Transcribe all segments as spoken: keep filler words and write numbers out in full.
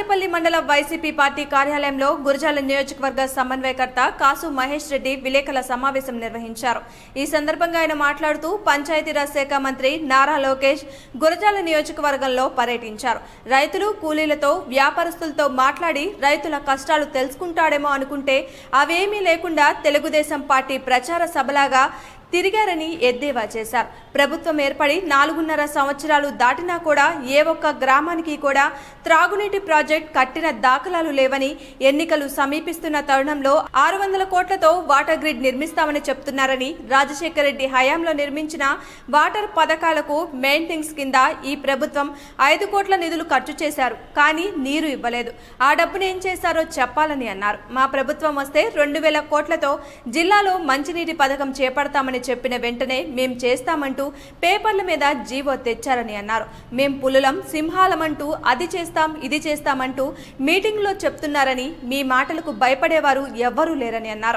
దాచేపల్లి మండల YCP party కార్యాలయంలో గురజాల నియోజకవర్గ సమన్వయకర్త కాసు మహేశ్రెడ్డి విలేకరుల సమావేశం నిర్వహించారు. ఈ సందర్భంగా ఆయన మాట్లాడుతూ పంచాయతీరాజ్ శాఖ మంత్రి నారా లోకేష్ గురజాల నియోజకవర్గంలో పర్యటించారు. రైతులు కూలీలతో వ్యాపారస్తులతో మాట్లాడి రైతుల కష్టాలు తెలుసుకుంటాడేమో అనుకుంటే అవేమీ లేకుండా తెలుగుదేశం పార్టీ ప్రచార సభలాగా తిరిగారని ఎద్దేవా చేశారు. ప్రభుత్వం ఏర్పడి నాలుగున్నర సంవత్సరాలు దాటినా కూడా ఏ ఒక్క గ్రామానికి కూడా త్రాగునీటి ప్రాజెక్ట్ కట్టిన దాఖలాలు లేవని, ఎన్నికలు సమీపిస్తున్న తరుణంలో ఆరు వందల కోట్లతో వాటర్ గ్రిడ్ నిర్మిస్తామని చెప్తున్నారని, రాజశేఖర రెడ్డి హయాంలో నిర్మించిన వాటర్ పథకాలకు మెయింటెనెన్స్ కింద ఈ ప్రభుత్వం ఐదు కోట్ల నిధులు ఖర్చు చేశారు, కానీ నీరు ఇవ్వలేదు. ఆ డబ్బును ఏం చేశారో చెప్పాలని అన్నారు. మా ప్రభుత్వం వస్తే రెండు వేల కోట్లతో జిల్లాలో మంచినీటి పథకం చేపడతామని చెప్పిన వెంటనే మేం చేస్తామంటూ పేపర్ల మీద జీవో తెచ్చారని అన్నారు. మేం పులులం సింహాలమంటూ అది చేస్తాం ఇది చేస్తామంటూ మీటింగ్లో చెప్తున్నారని, మీ మాటలకు భయపడేవారు ఎవ్వరూ లేరని అన్నారు.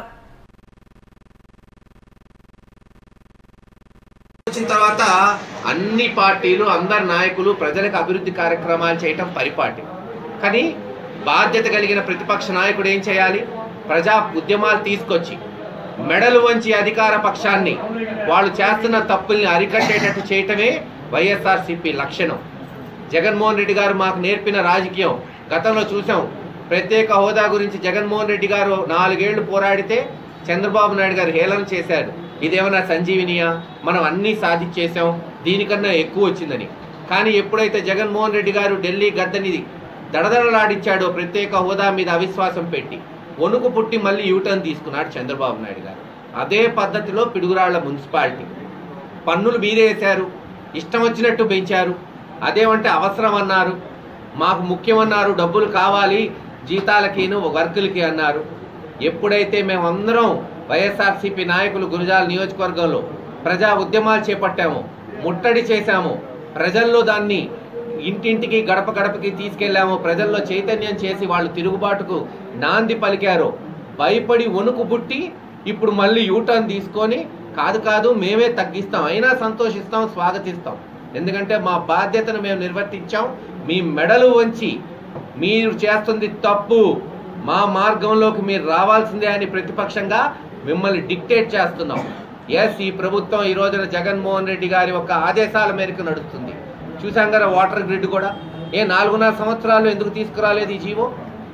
వచ్చిన తర్వాత అన్ని పార్టీలు అందరు నాయకులు ప్రజలకు అభివృద్ధి కార్యక్రమాలు చేయటం పరిపాటి. కానీ బాధ్యత కలిగిన ప్రతిపక్ష నాయకుడు ఏం చేయాలి? ప్రజా ఉద్యమాలు తీసుకొచ్చి మెడలు వంచి అధికార పక్షాన్ని వాళ్ళు చేస్తున్న తప్పుల్ని అరికట్టేటట్టు చేయటమే వైఎస్ఆర్సీపీ లక్షణం. జగన్మోహన్ రెడ్డి గారు మాకు నేర్పిన రాజకీయం గతంలో చూసాం. ప్రత్యేక హోదా గురించి జగన్మోహన్ రెడ్డి గారు నాలుగేళ్లు పోరాడితే చంద్రబాబు నాయుడు గారు హేళన చేశారు. ఇదేమన్నా సంజీవినియా, మనం అన్నీ సాధించేసాం, దీనికన్నా ఎక్కువ వచ్చిందని. కానీ ఎప్పుడైతే జగన్మోహన్ రెడ్డి గారు ఢిల్లీ గద్దెని దడదడలాడించాడో ప్రత్యేక హోదా మీద అవిశ్వాసం పెట్టి వణుకు పుట్టి మళ్ళీ యూటర్న్ తీసుకున్నాడు చంద్రబాబు నాయుడు గారు. అదే పద్ధతిలో పిడుగురాళ్ల మున్సిపాలిటీ పన్నులు మీరేశారు, ఇష్టం వచ్చినట్టు పెంచారు. అదేమంటే అవసరం అన్నారు, మాకు ముఖ్యమన్నారు, డబ్బులు కావాలి జీతాలకిను వర్కులకి అన్నారు. ఎప్పుడైతే మేమందరం వైఎస్ఆర్సీపీ నాయకులు గురజాల నియోజకవర్గంలో ప్రజా ఉద్యమాలు చేపట్టామో, ముట్టడి చేశామో, ప్రజల్లో దాన్ని ఇంటింటికి గడప గడపకి తీసుకెళ్లామో, ప్రజల్లో చైతన్యం చేసి వాళ్ళు తిరుగుబాటుకు నాంది పలికారో, భయపడి వణుకు పుట్టి ఇప్పుడు మళ్ళీ యూటర్న్ తీసుకొని కాదు కాదు మేమే తగ్గిస్తాం, అయినా సంతోషిస్తాం, స్వాగతిస్తాం. ఎందుకంటే మా బాధ్యతను మేము నిర్వర్తించాం. మీ మెడలు వంచి మీరు చేస్తుంది తప్పు, మా మార్గంలోకి మీరు రావాల్సిందే అని ప్రతిపక్షంగా మిమ్మల్ని డిక్టేట్ చేస్తున్నాం. ఎస్, ఈ ప్రభుత్వం ఈ రోజున జగన్మోహన్ రెడ్డి గారి యొక్క ఆదేశాల మేరకు నడుస్తుంది. చూసాం కదా వాటర్ గ్రిడ్ కూడా. ఏ నాలుగున్నర సంవత్సరాలు ఎందుకు తీసుకురాలేదు ఈ జీవో?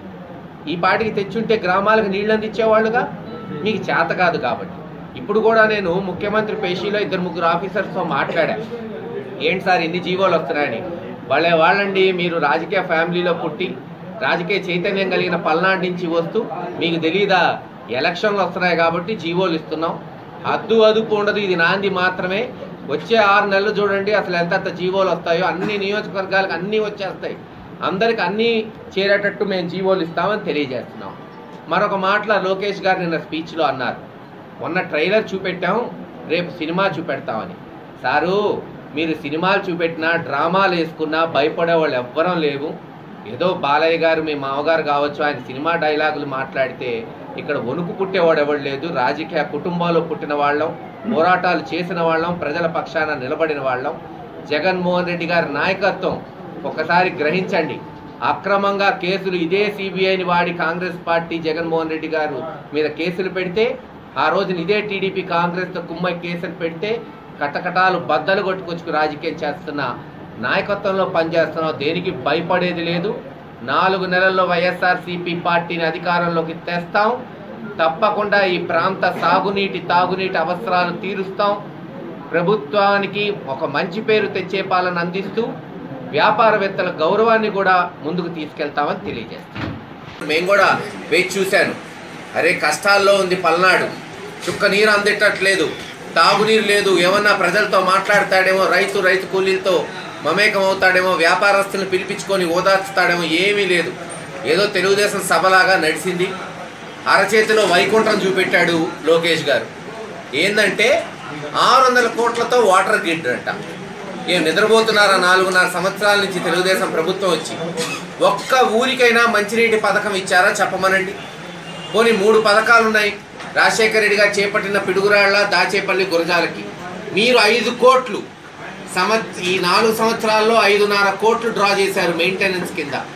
ఈ పాటికి తెచ్చుంటే గ్రామాలకు నీళ్ళు అందించేవాళ్ళుగా. మీకు చేత కాదు కాబట్టి. ఇప్పుడు కూడా నేను ముఖ్యమంత్రి పేషీలో ఇద్దరు ముగ్గురు ఆఫీసర్స్తో మాట్లాడా. ఏంటి సార్ ఇన్ని జీవోలు వస్తున్నాయని. వాళ్ళే వాళ్ళండి, మీరు రాజకీయ ఫ్యామిలీలో పుట్టి రాజకీయ చైతన్యం కలిగిన పల్నాడు నుంచి వస్తూ మీకు తెలీదా ఎలక్షన్లు వస్తున్నాయి కాబట్టి జీవోలు ఇస్తున్నాం. హద్దు అదుపు ఉండదు, ఇది నాంది మాత్రమే. వచ్చే ఆరు నెలలు చూడండి అసలు ఎంతెంత జీవోలు వస్తాయో, అన్ని నియోజకవర్గాలకు అన్నీ వచ్చేస్తాయి. అందరికి అన్నీ చేరేటట్టు మేము జీవోలు ఇస్తామని తెలియజేస్తున్నాం. మరొక మాటల లోకేష్ గారు నిన్న స్పీచ్లో అన్నారు, మొన్న ట్రైలర్ చూపెట్టాం, రేపు సినిమా చూపెడతామని. సారు, మీరు సినిమాలు చూపెట్టినా డ్రామాలు వేసుకున్నా భయపడే వాళ్ళు ఎవ్వరం లేవు. ఏదో బాలయ్య గారు మీ మామగారు కావచ్చు, ఆయన సినిమా డైలాగులు మాట్లాడితే ఇక్కడ వణుకు పుట్టేవాడు ఎవడు లేదు. రాజకీయ కుటుంబాల్లో పుట్టిన వాళ్ళం, పోరాటాలు చేసిన వాళ్ళం, ప్రజల పక్షాన నిలబడిన వాళ్ళం. జగన్మోహన్ రెడ్డి గారి నాయకత్వం ఒకసారి గ్రహించండి. అక్రమంగా కేసులు ఇదే సిబిఐని వాడి కాంగ్రెస్ పార్టీ జగన్మోహన్ రెడ్డి గారు మీద కేసులు పెడితే, ఆ రోజున ఇదే టీడీపీ కాంగ్రెస్తో కుమ్మై కేసులు పెడితే కటకటాలు బద్దలు కొట్టుకొచ్చుకు రాజకీయం చేస్తున్న నాయకత్వంలో పనిచేస్తున్నాం. దేనికి భయపడేది లేదు. నాలుగు నెలల్లో వైఎస్ఆర్సీపీ పార్టీని అధికారంలోకి తెస్తాం. తప్పకుండా ఈ ప్రాంత సాగునీటి తాగునీటి అవసరాలు తీరుస్తాం. ప్రభుత్వానికి ఒక మంచి పేరు తెచ్చే పాలన అందిస్తూ వ్యాపారవేత్తల గౌరవాన్ని కూడా ముందుకు తీసుకెళ్తామని తెలియజేస్తాం. మేము కూడా వేచి చూశాను. అరే కష్టాల్లో ఉంది పల్నాడు, చుక్క నీరు అందేటట్లేదు, తాగునీరు లేదు, ఏమన్నా ప్రజలతో మాట్లాడతాడేమో, రైతు రైతు కూలీలతో మమేకం అవుతాడేమో, వ్యాపారస్తులను పిలిపించుకొని ఓదార్చుతాడేమో, ఏమీ లేదు. ఏదో తెలుగుదేశం సభలాగా నడిచింది. అరచేతిలో వైకుంఠం చూపెట్టాడు లోకేష్ గారు. ఏంటంటే ఆరు వందల కోట్లతో వాటర్ గ్రిడ్ అంట. ఏం నిద్రపోతున్నారా? నాలుగున్నర సంవత్సరాల నుంచి తెలుగుదేశం ప్రభుత్వం వచ్చి ఒక్క ఊరికైనా మంచినీటి పథకం ఇచ్చారా చెప్పమనండి. పోనీ మూడు పథకాలు ఉన్నాయి. రాజశేఖర రెడ్డి గారు చేపట్టిన పిడుగురాళ్ల, దాచేపల్లి, గురజాలకి మీరు ఐదు కోట్లు సంవత్స ఈ నాలుగు సంవత్సరాల్లో ఐదున్నర కోట్లు డ్రా చేశారు మెయింటెనెన్స్ కింద.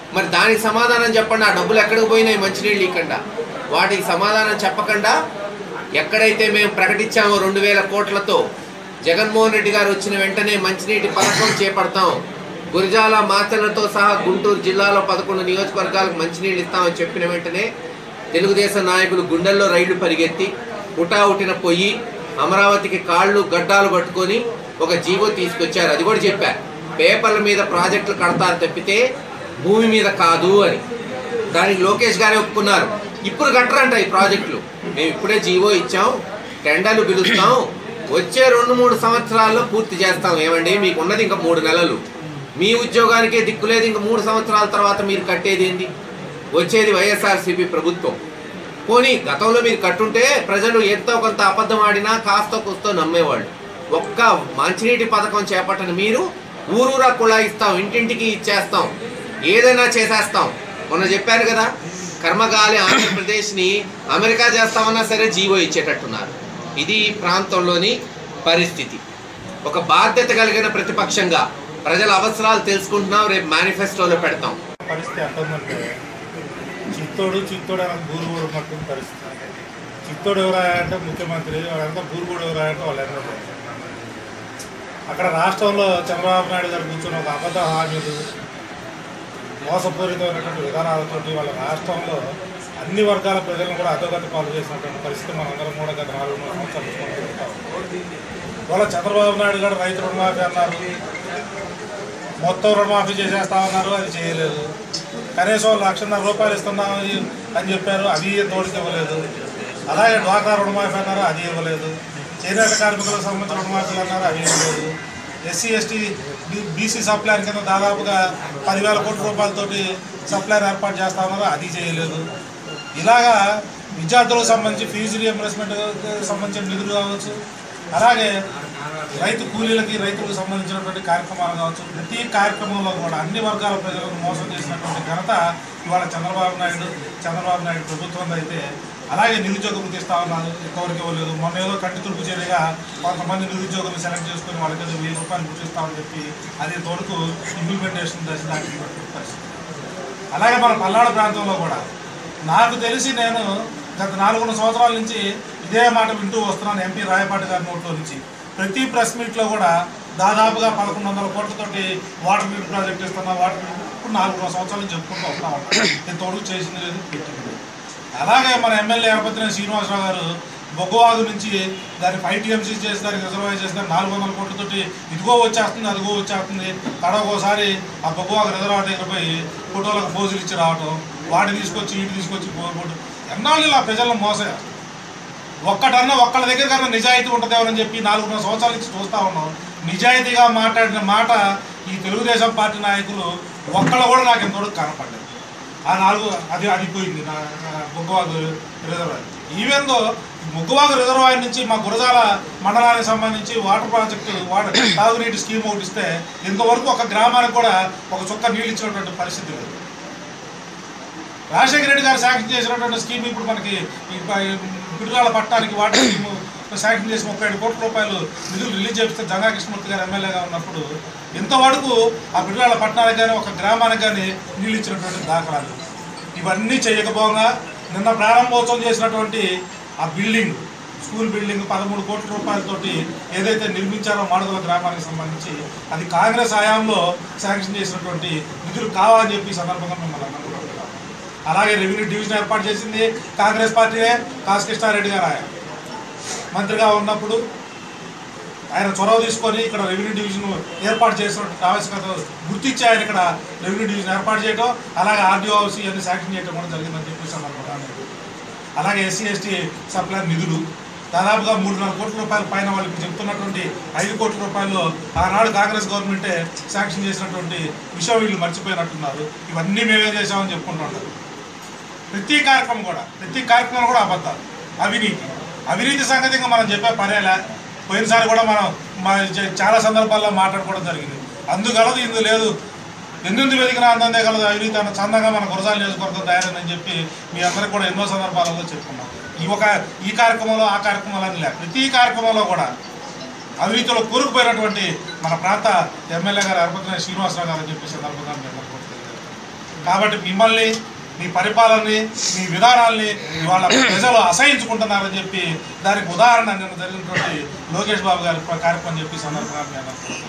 మరి దానికి సమాధానం చెప్పండి. ఆ డబ్బులు ఎక్కడికి పోయినాయి మంచినీళ్ళు ఇవ్వకుండా? వాటికి సమాధానం చెప్పకుండా ఎక్కడైతే మేము ప్రకటించామో రెండు వేల కోట్లతో జగన్మోహన్ రెడ్డి గారు వచ్చిన వెంటనే మంచినీటి పథకం చేపడతాం, గురజాల మాచర్లతో సహా గుంటూరు జిల్లాలో పదకొండు నియోజకవర్గాలకు మంచినీళ్ళు ఇస్తామని చెప్పిన వెంటనే తెలుగుదేశం నాయకులు గుండెల్లో రైళ్లు పరిగెత్తి ఉటావుటిన పొయ్యి అమరావతికి కాళ్ళు గడ్డాలు పట్టుకొని ఒక జీవో తీసుకొచ్చారు. అది కూడా చెప్పారు, పేపర్ల మీద ప్రాజెక్టులు కడతారు తప్పితే భూమి మీద కాదు అని. దానికి లోకేష్ గారే ఒప్పుకున్నారు. ఇప్పుడు కట్టరంట ఈ ప్రాజెక్టులు, మేము ఇప్పుడే జీవో ఇచ్చాం, టెండర్లు పిలుస్తాం, వచ్చే రెండు మూడు సంవత్సరాల్లో పూర్తి చేస్తాం. ఏమండి, మీకు ఉన్నది ఇంకా మూడు నెలలు, మీ ఉద్యోగానికే దిక్కులేదు, ఇంకా మూడు సంవత్సరాల తర్వాత మీరు కట్టేది ఏంది? వచ్చేది వైఎస్ఆర్సీపీ ప్రభుత్వం. పోనీ గతంలో మీరు కట్టుంటే ప్రజలు ఎంతో కొంత అబద్ధం ఆడినా కాస్త కూస్తో నమ్మేవాళ్ళు. ఒక్క మంచినీటి పథకం చేపట్టని మీరు ఊరూరా కుళాయిస్తాం, ఇంటింటికి ఇచ్చేస్తాం, ఏదైనా చేసేస్తాం. మొన్న చెప్పారు కదా, కర్మగాలి ఆంధ్రప్రదేశ్ని అమెరికా చేస్తామన్నా సరే జీవో ఇచ్చేటట్టున్నారు. ఇది ఈ ప్రాంతంలోని పరిస్థితి. ఒక బాధ్యత కలిగిన ప్రతిపక్షంగా ప్రజల అవసరాలు తెలుసుకుంటున్నాం, రేపు మేనిఫెస్టోలో పెడతాం. పరిస్థితి ఎట్టుందంటే చిత్తోడు చిత్తోడు అని బూరుగూడు ఉన్నట్టు పరిస్థితి. చిత్తోడు ఎవరాయంటే ముఖ్యమంత్రి, వాళ్ళంతా బూరుగూడు ఎవరాయంటే వాళ్ళందరూ. అక్కడ రాష్ట్రంలో చంద్రబాబు నాయుడు గారు కూర్చొని ఒక అబద్ధ హామీలు, మోసపూరితమైనటువంటి విధానాలతోటి వాళ్ళ రాష్ట్రంలో అన్ని వర్గాల ప్రజలను కూడా అధోగతి పాలు చేసినటువంటి పరిస్థితి మనందరం కూడా గత నాలుగు సంవత్సరాలు చూసుకుంటాం. వాళ్ళ చంద్రబాబు నాయుడు గారు రైతు రుణమాఫీ అన్నారు, మొత్తం రుణమాఫీ చేసేస్తామన్నారు, అది చేయలేదు. కనీసం లక్షన్నర రూపాయలు ఇస్తున్నామని అని చెప్పారు, అది తోడికి ఇవ్వలేదు. అలాగే డ్వాక్రా రుణమాఫీ అన్నారు, అది ఇవ్వలేదు. చేనేత కార్మికులకు సంబంధించిన రుణమాఫీలు అన్నారు, అవి ఇవ్వలేదు. ఎస్సీ ఎస్టీ బీసీ సప్లైర్ కింద దాదాపుగా పదివేల కోట్ల రూపాయలతోటి సప్లైర్ ఏర్పాటు చేస్తామన్నారు, అది చేయలేదు. ఇలాగా విద్యార్థులకు సంబంధించి ఫీజు రియంబర్స్మెంట్ సంబంధించిన నిధులు కావచ్చు, అలాగే రైతు కూలీలకి రైతులకు సంబంధించినటువంటి కార్యక్రమాలు కావచ్చు, ప్రతి కార్యక్రమంలో కూడా అన్ని వర్గాల ప్రజలను మోసం చేసినటువంటి ఘనత ఇవాళ చంద్రబాబు నాయుడు చంద్రబాబు నాయుడు ప్రభుత్వం అయితే. అలాగే నిరుద్యోగం తీస్తా ఉన్నారు, ఎవరికి ఇవ్వలేదు. మొన్న ఏదో కంటి తుడుపు చర్యగా కొంతమంది నిరుద్యోగులు సెలెక్ట్ చేసుకుని వాళ్ళకి ఏదో వెయ్యి రూపాయలు గుర్తిస్తామని చెప్పి అది తోడుకు ఇంప్లిమెంటేషన్ దశ దాటి పరిస్థితి. అలాగే మన పల్నాడు ప్రాంతంలో కూడా నాకు తెలిసి నేను గత నాలుగున్నర సంవత్సరాల నుంచి ఇదే మాట వింటూ వస్తున్నాను. ఎంపీ రాయపాటి గారి నోట్లో నుంచి ప్రతి ప్రెస్ మీట్లో కూడా దాదాపుగా పదకొండు వందల కోట్లతోటి వాటర్ గ్రిడ్ ప్రాజెక్ట్ ఇస్తున్నా, వాటర్ గ్రిడ్ ఇప్పుడు నాలుగున్నర సంవత్సరాల నుంచి చెప్పుకుంటూ వస్తా ఉంటాను. నేను తోడుకు చేసింది లేదు, పెట్టింది లేదు. అలాగే మన ఎమ్మెల్యే ఎరపతినేని శ్రీనివాసరావు గారు బొగ్గవాగు నుంచి దాన్ని ఫైవ్ టీఎంసీ చేసి దానికి రిజర్వాయర్ చేసి దాన్ని నాలుగు వందల కోట్లతోటి ఇదిగో వచ్చేస్తుంది అదిగో వచ్చేస్తుంది. తడవకోసారి ఆ బొగ్గవాగు రిజర్వాయర్ దగ్గర పోయి ఫోటోలకు పోజులు ఇచ్చి రావటం, వాటిని తీసుకొచ్చి ఇటు తీసుకొచ్చి పోగొట్టు ఎన్నాళ్ళు ఇలా ప్రజలను మోసే. ఒక్కటన్నా ఒక్కళ్ళ దగ్గర కన్నా నిజాయితీ ఉంటుందేమని చెప్పి నాలుగున్నర సంవత్సరాల నుంచి చూస్తూ ఉన్నాం. నిజాయితీగా మాట్లాడిన మాట ఈ తెలుగుదేశం పార్టీ నాయకులు ఒక్కళ్ళు కూడా నాకు ఎంతవరకు కనపడలేదు. ఆ నాలుగు అది అడిపోయింది నా బొగ్గవాగు రిజర్వాయర్. ఈవెందో బొగ్గవాగు రిజర్వాయర్ నుంచి మా గురజాల మండలానికి సంబంధించి వాటర్ ప్రాజెక్టు వాటర్ తాగునీటి స్కీమ్ ఒకటి ఇస్తే ఇంతవరకు ఒక గ్రామానికి కూడా ఒక చుక్క నీళ్ళు ఇచ్చినటువంటి పరిస్థితి లేదు. రాజశేఖర రెడ్డి గారు శాంక్షన్ చేసినటువంటి స్కీమ్ ఇప్పుడు మనకి పిడుగాల పట్టడానికి వాటర్ స్కీమ్ శాంక్షన్ చేసి ముప్పై ఏడు కోట్ల రూపాయలు నిధులు రిలీజ్ చేస్తే జంగా కృష్ణమూర్తి గారు ఎమ్మెల్యేగా ఉన్నప్పుడు ఇంతవరకు ఆ పిడుగాల పట్టణానికి కానీ ఒక గ్రామానికి కానీ నీళ్ళు ఇచ్చినటువంటి దాఖలాలు. ఇవన్నీ చేయకపోగా నిన్న ప్రారంభోత్సవం చేసినటువంటి ఆ బిల్డింగ్, స్కూల్ బిల్డింగ్ పదమూడు కోట్ల రూపాయలతోటి ఏదైతే నిర్మించారో మాడుగుల గ్రామానికి సంబంధించి అది కాంగ్రెస్ హయాంలో శాంక్షన్ చేసినటువంటి నిధులు కావాలని చెప్పి సందర్భంగా మిమ్మల్ని అనుకుంటున్నాం. అలాగే రెవెన్యూ డివిజన్ ఏర్పాటు చేసింది కాంగ్రెస్ పార్టీనే. కాసు కృష్ణారెడ్డి గారు ఆయన మంత్రిగా ఉన్నప్పుడు ఆయన చొరవ తీసుకొని ఇక్కడ రెవెన్యూ డివిజన్ ఏర్పాటు చేసినటువంటి ఆవశ్యకత గుర్తించి ఆయన ఇక్కడ రెవెన్యూ డివిజన్ ఏర్పాటు చేయడం, అలాగే ఆర్డీఓ హౌస్ ఇవన్నీ శాంక్షన్ చేయడం కూడా జరిగిందని చెప్పేసి అనుకుంటున్నాను. అలాగే ఎస్సీ ఎస్టీ సప్లై నిధులు దాదాపుగా మూడున్నర కోట్ల రూపాయల పైన వాళ్ళకి చెప్తున్నటువంటి ఐదు కోట్ల రూపాయలు ఆనాడు కాంగ్రెస్ గవర్నమెంటే శాంక్షన్ చేసినటువంటి విషయం వీళ్ళు మర్చిపోయినట్టున్నారు. ఇవన్నీ మేమే చేసామని చెప్పుకుంటున్నారు. ప్రతి కార్యక్రమం కూడా ప్రతి కార్యక్రమం కూడా అబద్ధాలు. అవినీతి అవినీతి సంగతి ఇంకా మనం చెప్పే పనేలా. పోయినసారి కూడా మనం చాలా సందర్భాల్లో మాట్లాడుకోవడం జరిగింది. అందుకలదు ఇందు లేదు, ఎందుకు వెతికినా అందందే కలదు అవినీతి అన్న చందంగా మన గురజాల నియోజకవర్గం తయారైందని చెప్పి మీ అందరికీ కూడా ఎన్నో సందర్భాలలో చెప్పుకున్నాం. ఈ ఒక ఈ కార్యక్రమంలో ఆ కార్యక్రమాలు అని లే, ప్రతి కార్యక్రమంలో కూడా అవినీతిలో కూరుకుపోయినటువంటి మన ప్రాంత ఎమ్మెల్యే గారు ఎరపతినేని శ్రీనివాసరావు గారు అని చెప్పి సందర్భంగా మీ అందరికీ కాబట్టి మిమ్మల్ని మీ పరిపాలనని మీ విధానాల్ని ఇవాళ ప్రజలు అసహించుకుంటున్నారని చెప్పి దానికి ఉదాహరణ నిన్న జరిగినటువంటి లోకేష్ బాబు గారి కార్యక్రమం చెప్పి సందర్భంగా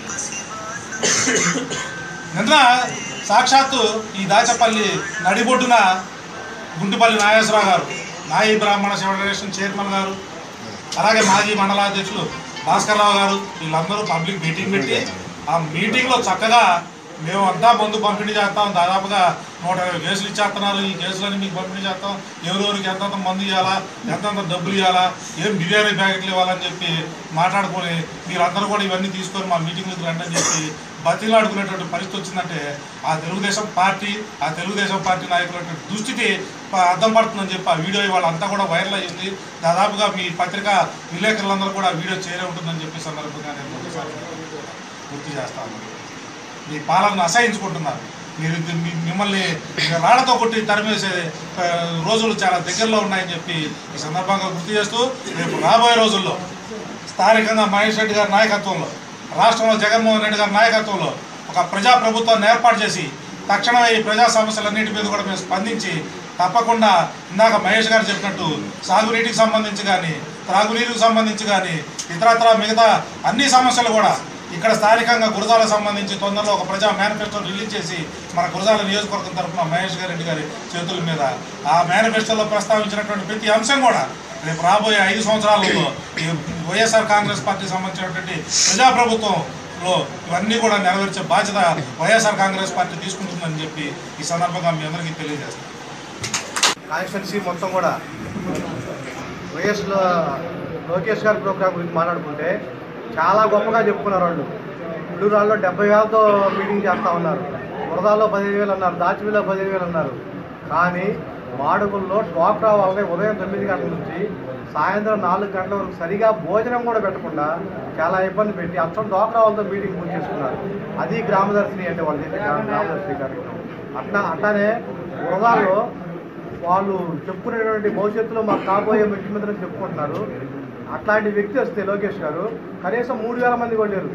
నిన్న సాక్షాత్తు ఈ దాచపల్లి నడిబొడ్డున గుంటుపల్లి నాగేశ్వరరావు గారు నాయి బ్రాహ్మణ ఫెడరేషన్ చైర్మన్ గారు అలాగే మాజీ మండలాధ్యక్షులు భాస్కర్రావు గారు వీళ్ళందరూ పబ్లిక్ మీటింగ్ పెట్టి ఆ మీటింగ్లో చక్కగా మేము అంతా మందు పంపిణీ చేస్తాం, దాదాపుగా నూట ఇరవై కేసులు ఇచ్చేస్తున్నారు, ఈ కేసులన్నీ మీకు పంపిణీ చేస్తాం, ఎవరెవరికి ఎంతంత మందు ఇవ్వాలా, ఎంతంత డబ్బులు ఇవ్వాలా, ఏం బిర్యానీ ప్యాకెట్లు ఇవ్వాలని చెప్పి మాట్లాడుకొని మీరందరూ కూడా ఇవన్నీ తీసుకొని మా మీటింగ్లకు రండి అని చెప్పి బతిలాడుకునేటువంటి పరిస్థితి వచ్చిందంటే ఆ తెలుగుదేశం పార్టీ ఆ తెలుగుదేశం పార్టీ నాయకుల దుస్థితి అర్థం పడుతుందని చెప్పి ఆ వీడియో వాళ్ళంతా కూడా వైరల్ అయ్యింది. దాదాపుగా మీ పత్రికా విలేకరులందరూ కూడా వీడియో చేరే ఉంటుందని చెప్పి సందర్భంగా నేను ఒకసారి గుర్తు చేస్తాను. మీ పాలనను అసహించుకుంటున్నారు. మీరు మిమ్మల్ని రాళ్లతో కొట్టి తరిమేసే రోజులు చాలా దగ్గరలో ఉన్నాయని చెప్పి ఈ సందర్భంగా గుర్తు చేస్తూ రేపు రాబోయే రోజుల్లో స్థానికంగా మహేశ్రెడ్డి గారి నాయకత్వంలో, రాష్ట్రంలో జగన్మోహన్ రెడ్డి గారి నాయకత్వంలో ఒక ప్రజా ప్రభుత్వాన్ని ఏర్పాటు చేసి తక్షణమే ఈ ప్రజా సమస్యలన్నింటి మీద కూడా మేము స్పందించి తప్పకుండా ఇందాక మహేష్ గారు చెప్పినట్టు సాగునీటికి సంబంధించి కానీ త్రాగునీరుకు సంబంధించి కానీ ఇతరత్ర మిగతా అన్ని సమస్యలు కూడా ఇక్కడ స్థానికంగా గురజాలకు సంబంధించి తొందరలో ఒక ప్రజా మేనిఫెస్టోని రిలీజ్ చేసి మన గురజాల నియోజకవర్గం తరఫున మహేష్ రెడ్డి గారి చేతుల మీద ఆ మేనిఫెస్టోలో ప్రస్తావించినటువంటి ప్రతి అంశం కూడా రేపు రాబోయే ఐదు సంవత్సరాలలో ఈ వైఎస్ఆర్ కాంగ్రెస్ పార్టీకి సంబంధించినటువంటి ప్రజాప్రభుత్వంలో ఇవన్నీ కూడా నెరవేర్చే బాధ్యత వైఎస్ఆర్ కాంగ్రెస్ పార్టీ తీసుకుంటుందని చెప్పి ఈ సందర్భంగా మీ అందరికీ తెలియజేస్తాం. కాన్స్టిట్యున్సీ మొత్తం కూడా వైఎస్ లోకేష్ గారి ప్రోగ్రాం గురించి మాట్లాడుకుంటే చాలా గొప్పగా చెప్పుకున్నారు. వాళ్ళు ఉల్లూరాల్లో డెబ్బై వేలతో మీటింగ్ చేస్తూ ఉన్నారు, వరదాల్లో పదిహేను వేలు అన్నారు, దాచివిలో పదిహేను వేలు అన్నారు. కానీ మాడుగుల్లో డ్వాక్రా వాళ్ళని ఉదయం తొమ్మిది గంటల నుంచి సాయంత్రం నాలుగు గంటల వరకు సరిగా భోజనం కూడా పెట్టకుండా చాలా ఇబ్బంది పెట్టి అచ్చం డ్వాక్రా వాళ్ళతో మీటింగ్ పూర్తి చేసుకున్నారు. అది గ్రామదర్శిని అంటే వాళ్ళు చేసే గ్రామదర్శిని కార్యక్రమం. అట్లా అట్లానే వరదాల్లో వాళ్ళు చెప్పుకునేటువంటి భవిష్యత్తులో మాకు కాబోయే ముఖ్యమంత్రి చెప్పుకుంటున్నారు. అట్లాంటి వ్యక్తి వస్తే లోకేష్ గారు కనీసం మూడు వేల మంది కూడా లేరు.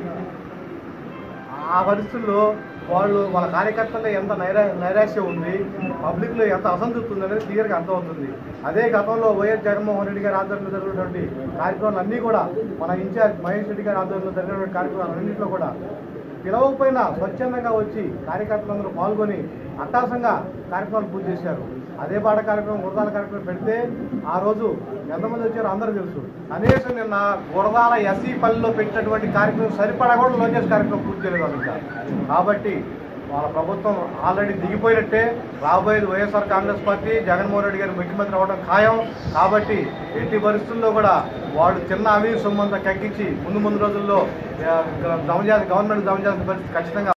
ఆ పరిస్థితుల్లో వాళ్ళు వాళ్ళ కార్యకర్తల్లో ఎంత నైరా నైరాశ్యం ఉంది, పబ్లిక్లో ఎంత అసంతృప్తి ఉంది అనేది క్లియర్గా అర్థమవుతుంది. అదే గతంలో వైఎస్ జగన్మోహన్ రెడ్డి గారి ఆధ్వర్యంలో జరిగినటువంటి కార్యక్రమాలు అన్నీ కూడా మన ఇన్ఛార్జ్ మహేష్ రెడ్డి గారి ఆధ్వర్యంలో జరిగినటువంటి కార్యక్రమాలు అన్నింటిలో కూడా పిలవకపోయినా స్వచ్ఛందంగా వచ్చి కార్యకర్తలందరూ పాల్గొని అట్టాసంగా కార్యక్రమాలు పూర్తి చేశారు. అదే పాట కార్యక్రమం గురదాల కార్యక్రమం పెడితే ఆ రోజు ఎంతమంది వచ్చారో అందరూ తెలుసు. కనీసం నిన్న గురదాల ఎస్సీ పల్లిలో పెట్టినటువంటి కార్యక్రమం సరిపడా కూడా లోకేష్ కార్యక్రమం పూర్తి చేయలేదు ఇంకా. కాబట్టి వాళ్ళ ప్రభుత్వం ఆల్రెడీ దిగిపోయినట్టే. రాబోయేది YSR Congress party, Jaganmohan Reddy గారు ముఖ్యమంత్రి అవ్వడం ఖాయం. కాబట్టి ఎట్టి పరిస్థితుల్లో కూడా వాడు చిన్న అవి సొమ్మంతా కక్కించి ముందు ముందు రోజుల్లో జమ చేసి గవర్నమెంట్ జమ చేసిన పరిస్థితి ఖచ్చితంగా